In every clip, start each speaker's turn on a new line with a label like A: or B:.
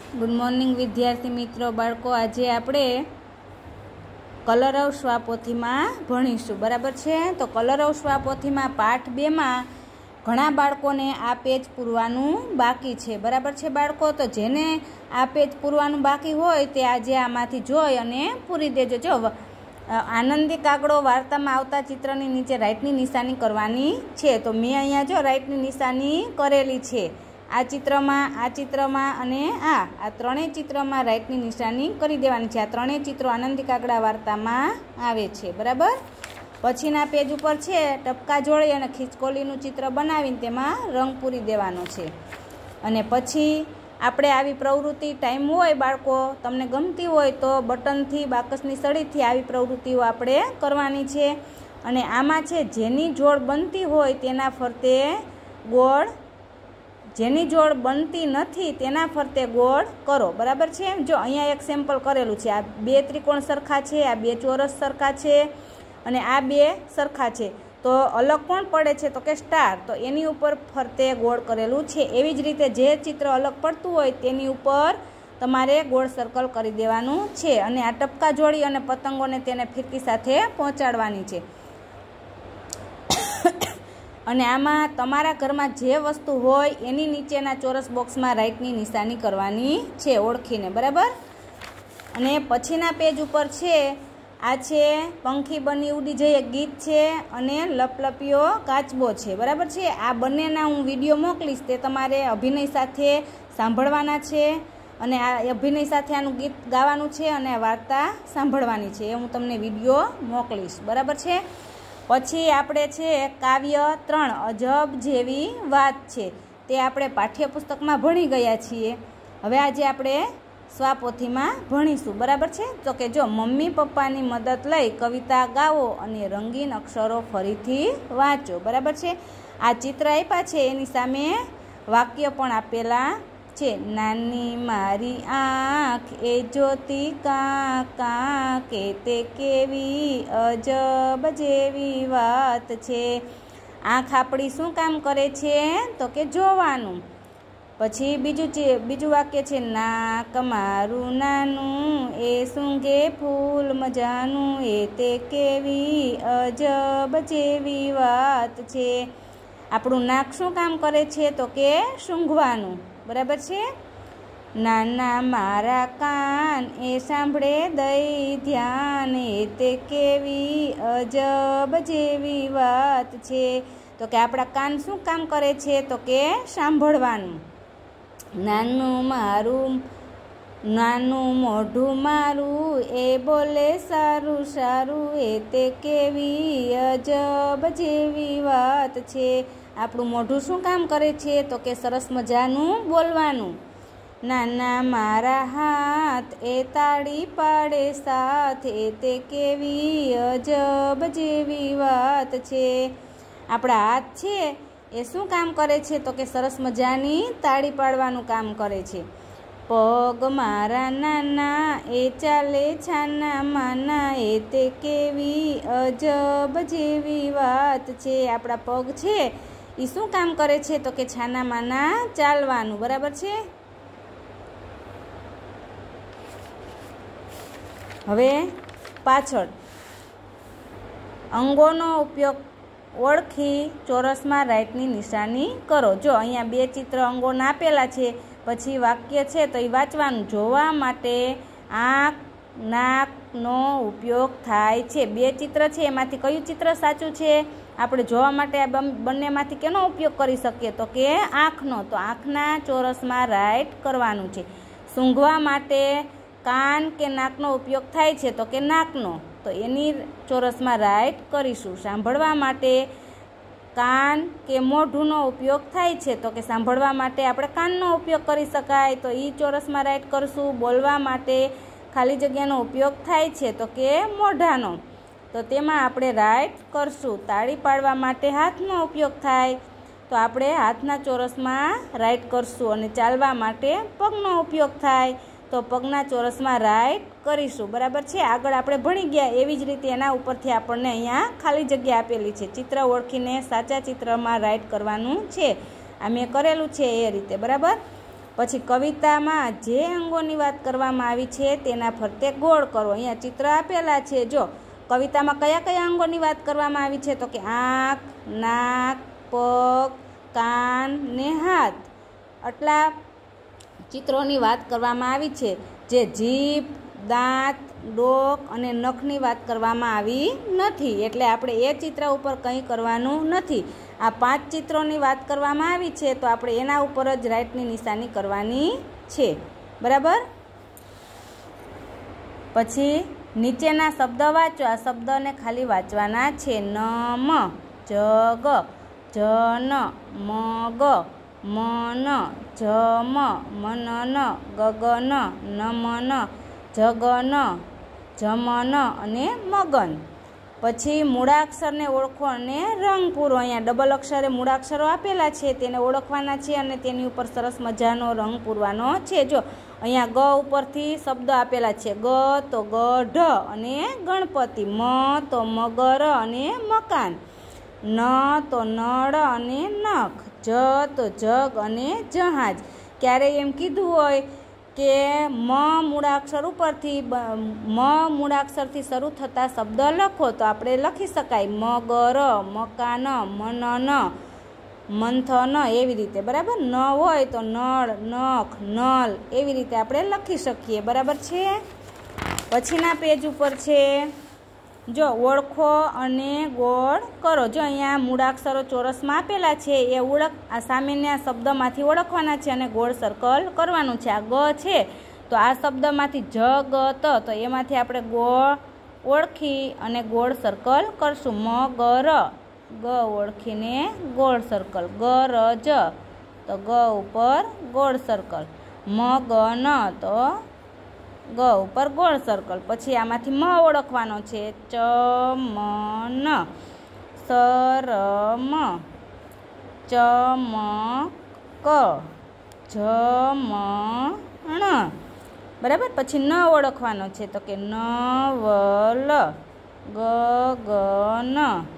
A: Good morning વિદ્યાર્થી મિત્રો બાળકો, આજે આપણે કલરવ સ્વાપોથીમાં ભણીશું, બરાબર છે। તો કલરવ સ્વાપોથીમાં પાઠ 2માં ઘણા બાળકોને આ પેજ પૂરવાનું બાકી છે, બરાબર છે બાળકો। તો જેને આ પેજ પૂરવાનું બાકી હોય તે આજે આમાંથી જોઈ અને પૂરી દેજો। જો આનંદી કાગડો વાર્તામાં આવતા ચિત્રની નીચે રાઈટની નિશાની કરવાની છે। તો મેં અહીંયા જો રાઈટની નિશાની કરેલી છે। આ ચિત્રમાં અને આ ત્રણેય ચિત્રમાં રાઈટની નિશાની કરી દેવાની છે। આ ત્રણેય ચિત્રો આનંદી કાગડા વાર્તામાં આવે છે, બરાબર। પછીના પેજ ઉપર છે ટપકા જોડી અને ખીચકોલીનું ચિત્ર બનાવીને તેમાં રંગ પૂરી દેવાનો છે। અને પછી આપણે આવી પ્રવૃત્તિ ટાઈમ હોય બાળકો, તમને ગમતી હોય તો બટનથી બાકસની સળીથી આવી પ્રવૃત્તિઓ આપણે કરવાની છે। અને આમાં છે જેની જોડ બનતી હોય તેના ફરતે ગોળ, જેની જોડ બનતી નથી તેના ફરતે ગોળ કરો, બરાબર છે। જો અહીંયા એક સેમ્પલ કરેલું છે। આ બે ત્રિકોણ સરખા છે, આ બે ચોરસ સરખા છે અને આ બે સરખા છે, તો અલગ કોણ પડે છે તો કે સ્ટાર, તો એની ઉપર ફરતે ગોળ કરેલું છે। એવી જ રીતે જે ચિત્ર અલગ પડતું હોય તેની ઉપર તમારે ગોળ સર્કલ કરી દેવાનું છે। અને આ ટપકા જોડી અને પતંગોને તેને ફિરકી સાથે પહોંચાડવાની છે। અને આમાં તમારા ઘરમાં જે વસ્તુ હોય એની નીચેના ચોરસ બોક્સમાં રાઈટની નિશાની કરવાની છે ઓળખીને, બરાબર। અને પછીના પેજ ઉપર છે આ છે પંખી બની ઉડી જઈ એક ગીત છે અને લપલપિયો કાચબો છે, બરાબર છે। આ બંનેના હું વિડીયો મોકલીશ, તે તમારે અભિનય સાથે સાંભળવાના છે અને આ અભિનય સાથે આનું ગીત ગાવાનું છે અને આ વાર્તા સાંભળવાની છે, એ હું તમને વિડીયો મોકલીશ, બરાબર છે। પછી આપણે છે કાવ્ય 3 અજબ જેવી વાત છે, તે આપણે પાઠ્યપુસ્તકમાં ભણી ગયા છીએ। હવે આજે આપણે સ્વાપોથીમાં ભણીશું, બરાબર છે। તો કે જો મમ્મી પપ્પાની મદદ લઈ કવિતા ગાવો અને રંગીન અક્ષરો ફરીથી વાંચો, બરાબર છે। આ ચિત્ર આપ્યા છે, એની સામે વાક્ય પણ આપેલા છે। નાની મારી આંખ એ જોતી કાં કાં, કે તે કેવી અજબ જેવી વાત છે। આંખ આપણી શું કામ કરે છે તો કે જોવાનું। પછી બીજું વાક્ય છે નાક મારું નાનું એ સૂંઘે ફૂલ મજાનું, એ તે કેવી અજબ જેવી વાત છે। આપણું નાક શું કામ કરે છે તો કે સૂંઘવાનું, બરાબર છે। નાના મારા કાન એ સાંભળે દઈ ધ્યાન, એ તે કેવી અજબ જેવી વાત છે। તો કે આપણા કાન શું કામ કરે છે તો કે સાંભળવાનું। નાનું મોઢું મારું એ બોલે સારું સારું, એ તે કેવી અજબ જેવી વાત છે। આપણું મોઢું શું કામ કરે છે તો કે સરસ મજાનું બોલવાનું। નાના મારા હાથ એ તાળી પાડે સાથ, એ તે કેવી અજબ જેવી વાત છે। આપણા હાથ છે એ શું કામ કરે છે તો કે સરસ મજાની તાળી પાડવાનું કામ કરે છે। પગ મારા નાના એ ચાલે છાના માના, એ તે કેવી અજબ જેવી વાત છે। આપણા પગ છે એ શું કામ કરે છે તો કે છાના માના ચાલવાનું, બરાબર છે। હવે પાછળ અંગોનો ઉપયોગ ઓળખી ચોરસમાં રાઈટની નિશાની કરો। જો અહીંયા બે ચિત્ર અંગોના આપેલા છે, પછી વાક્ય છે તો એ વાંચવાનું। જોવા માટે આંખ નાકનો ઉપયોગ થાય છે। બે ચિત્ર છે, એમાંથી કયું ચિત્ર સાચું છે? આપણે જોવા માટે આ બંનેમાંથી કેનો ઉપયોગ કરી શકીએ તો કે આંખનો, તો આંખના ચોરસમાં રાઈટ કરવાનું છે। સૂંઘવા માટે કાન કે નાકનો ઉપયોગ થાય છે તો કે નાકનો, તો એની ચોરસમાં રાઈટ કરીશું। સાંભળવા માટે કાન કે મોઢુંનો ઉપયોગ થાય છે તો કે સાંભળવા માટે આપણે કાનનો ઉપયોગ કરી શકાય, તો એ ચોરસમાં રાઈટ કરશું। બોલવા માટે ખાલી જગ્યાનો ઉપયોગ થાય છે તો કે મોઢાનો, તો તેમાં આપણે રાઈટ કરશું। તાળી પાડવા માટે હાથનો ઉપયોગ થાય તો આપણે હાથના ચોરસમાં રાઈટ કરશું। અને ચાલવા માટે પગનો ઉપયોગ થાય તો પગના ચોરસમાં રાઈટ કરીશું, બરાબર છે। આગળ આપણે ભણી ગયા એવી જ રીતે એના ઉપરથી આપણને અહીંયા ખાલી જગ્યા આપેલી છે, ચિત્ર ઓળખીને સાચા ચિત્રમાં રાઈટ કરવાનું છે। આ મેં કરેલું છે એ રીતે, બરાબર। પછી કવિતામાં જે અંગોની વાત કરવામાં આવી છે તેના ફરતે ગોળ કરો. અહીંયા ચિત્ર આપેલા છે. જો કવિતામાં કયા કયા અંગોની વાત કરવામાં આવી છે? તો કે આંખ, નાક, પગ, કાન ને હાથ. આટલા ચિત્રોની વાત કરવામાં આવી છે. જે જીભ, દાંત, ડોક અને નખની વાત કરવામાં આવી નથી. એટલે આપણે એ ચિત્ર ઉપર કંઈ કરવાનું નથી. આ 5 ચિત્રોની વાત કરવામાં આવી છે તો આપણે એના ઉપર જ રાઈટની નિશાની કરવાની છે. બરાબર. પછી નીચેના શબ્દ વાંચો. આ શબ્દને ખાલી વાંચવાના છે. નમ, જગ, જન, મગ, મન, જમ, મનન, ગગન, નમન, જગન, જમન અને મગન. પછી મૂળાક્ષરને ઓળખો અને રંગ પૂરો. અહીંયા ડબલ અક્ષરે મૂળાક્ષરો આપેલા છે તેને ઓળખવાના છે અને તેની ઉપર સરસ મજાનો રંગ પૂરવાનો છે. જો અહીંયા ગ ઉપરથી શબ્દ આપેલા છે. ગ તો ગઢ અને ગણપતિ, મ તો મગર અને મકાન, ન તો નળ અને નખ, જ તો જગ અને જહાજ. ક્યારેય એમ કીધું હોય કે મૂળાક્ષર ઉપરથી મૂળાક્ષરથી શરૂ થતા શબ્દ લખો તો આપણે લખી શકાય મગર, મકાન, મનન, મંથન એવી રીતે. બરાબર. ન હોય તો નળ, નખ, નલ એવી રીતે આપણે લખી શકીએ. બરાબર છે. પછીના પેજ ઉપર છે જો ઓળખો અને ગોળ કરો. જો અહીંયા મૂળાક્ષરો ચોરસમાં આપેલા છે એ આ સામેના શબ્દમાંથી ઓળખવાના છે અને ગોળ સર્કલ કરવાનું છે. આ ગ છે તો આ શબ્દમાંથી જ, ગ, ત તો એમાંથી આપણે ગોળ ઓળખી અને ગોળ સર્કલ કરશું. મ, ગ, ર, ગ ઓળખીને ગોળ સર્કલ. ગ, ર, જ તો ગ ઉપર ગોળ સર્કલ. મ, ગ, ન તો ગ ઉપર ગોળ સર્કલ. પછી આમાંથી મ ઓળખવાનો છે. ચ, મ, ન, સરમ, ચમક, જમણ. બરાબર. પછી ન ઓળખવાનો છે તો કે નવલ, ગગન,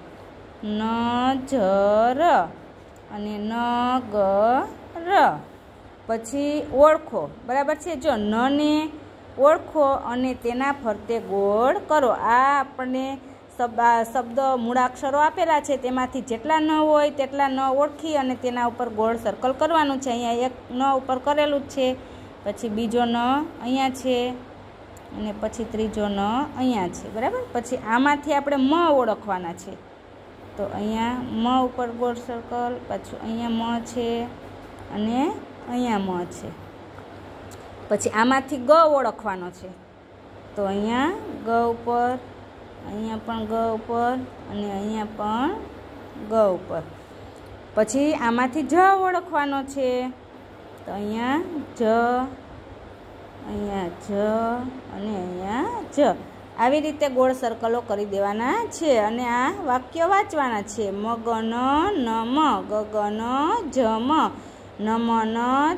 A: નજર અને નગર. પછી ઓળખો. બરાબર છે. જો ન ને ઓળખો અને તેના ફરતે ગોળ કરો. આ આપણને શબ્દ મૂળાક્ષરો આપેલા છે તેમાંથી જેટલા ન હોય તેટલા ન ઓળખી અને તેના ઉપર ગોળ સર્કલ કરવાનું છે. અહીંયા એક ન ઉપર કરેલું જ છે, પછી બીજો ન અહીંયા છે અને પછી ત્રીજો ન અહીંયા છે. બરાબર. પછી આમાંથી આપણે મ ઓળખવાના છે તો અહીંયા મ ઉપર ગોળ સર્કલ, પાછું અહીંયા મ છે અને અહીંયા મ છે. પછી આમાંથી ગ ઓળખવાનો છે તો અહીંયા ગ ઉપર, અહીંયા પણ ગ ઉપર અને અહીંયા પણ ગ ઉપર. પછી આમાંથી જ ઓળખવાનો છે તો અહીંયા જ, અહીંયા જ અને અહીંયા જ. આવી રીતે ગોળ સર્કલો કરી દેવાના છે અને આ વાક્ય વાંચવાના છે. મગન, નમ, ગગન, જમ, નમન,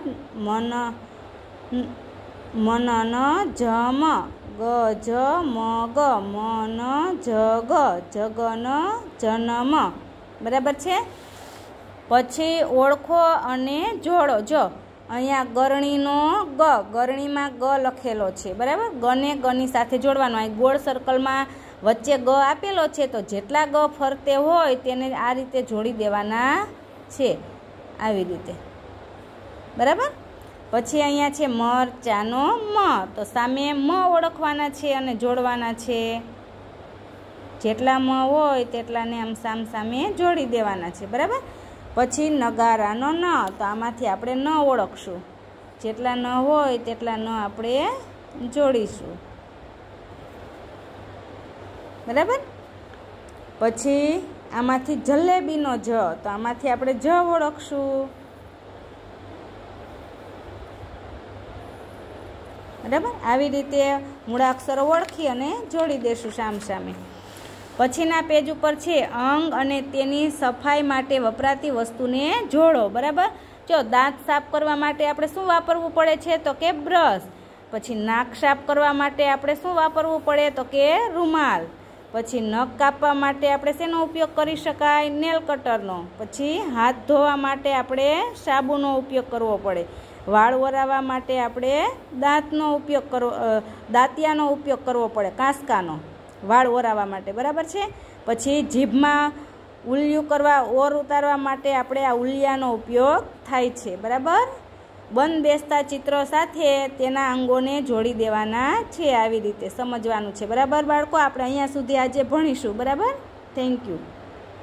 A: મનન, જમ, ગજ, મગ, મન, જગ, જગન, જનમ. બરાબર છે. પછી ઓળખો અને જોડો. જો અહીંયા ગરણીનો ગ, ગરણીમાં ગ લખેલો છે. બરાબર. ગને ગની સાથે જોડવાનો. અહીં ગોળ સર્કલમાં વચ્ચે ગ આપેલો છે તો જેટલા ગ ફરતે હોય તેને આ રીતે જોડી દેવાના છે, આવી રીતે. બરાબર. પછી અહીંયા છે મરચાનો મ તો સામે મ ઓળખવાના છે અને જોડવાના છે. જેટલા મ હોય તેટલાને આમ સામે જોડી દેવાના છે. બરાબર. પછી નગારાનો ન તો આમાંથી આપણે ન ઓળખશું. જેટલા ન હોય તેટલા ન આપણે જોડીશું. બરાબર. પછી આમાંથી જલેબીનો જ તો આમાંથી આપણે જ ઓળખશું. બરાબર. આવી રીતે મૂળાક્ષરો ઓળખી અને જોડી દેશું સામે. પછીના પેજ ઉપર છે અંગ અને તેની સફાઈ માટે વપરાતી વસ્તુને જોડો. બરાબર. જો દાંત સાફ કરવા માટે આપણે શું વાપરવું પડે છે તો કે બ્રશ. પછી નાક સાફ કરવા માટે આપણે શું વાપરવું પડે તો કે રૂમાલ. પછી નખ કાપવા માટે આપણે શેનો ઉપયોગ કરી શકાય? નેલ કટરનો. પછી હાથ ધોવા માટે આપણે સાબુનો ઉપયોગ કરવો પડે. વાળ ઓરાવવા માટે આપણે દાંતિયાનો ઉપયોગ કરવો પડે, કાંસકાનો, વાળ ઓરાવવા માટે, બરાબર છે. પછી જીભમાં ઉલિયું કરવા, ઓર ઉતારવા માટે આપણે આ ઉલિયાનો ઉપયોગ થાય છે, બરાબર. બંધ બેસતા ચિત્રો સાથે તેના અંગોને જોડી દેવાના છે, આવી રીતે સમજવાનું છે, બરાબર બાળકો. આપણે અહીંયા સુધી આજે ભણીશું, બરાબર. Thank you.